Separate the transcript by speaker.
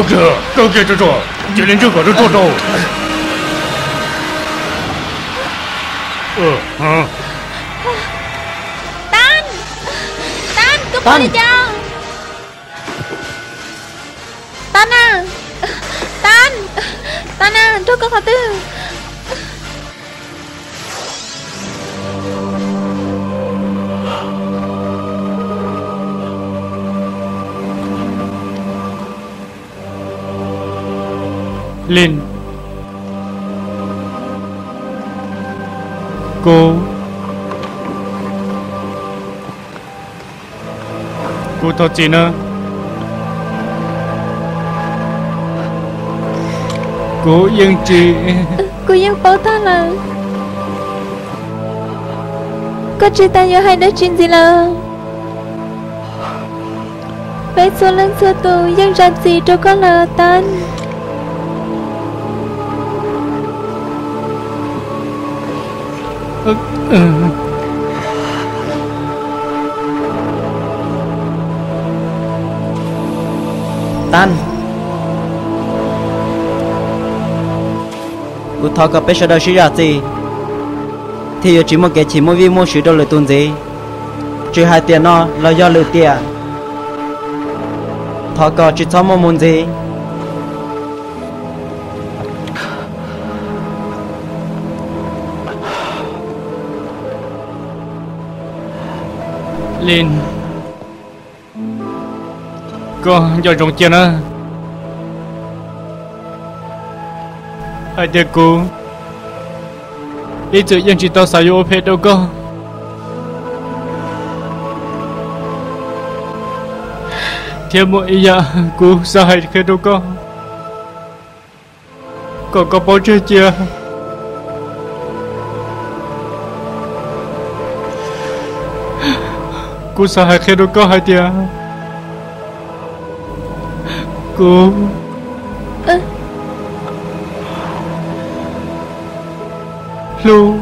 Speaker 1: 高给这种，就连这个都做到。
Speaker 2: Tan Tan cúp đi cho Tan à Tan Tan à thôi con khả tư
Speaker 1: Linh cô thật chị nữa cô yên chị
Speaker 2: cô yên bảo ta là có chị ta nhớ hai đứa chuyện gì là vậy số lần xưa tôi yên làm gì cho con là Tan
Speaker 3: Tan cô thọ có biết sao đâu xí ra gì thì giờ chỉ một cái chỉ một vi một sự đâu lời tuần gì trừ hai tiền nó là do lời tiền thọ có chỉ cho một môn gì
Speaker 1: Linh con giờ trong chuyện á ai để cô ý tự nhiên chỉ tao xài vô phê đâu con theo mỗi ý dạ cô xài khi đâu con có bao chơi chưa cô xài khi đâu có hai tia cô Lu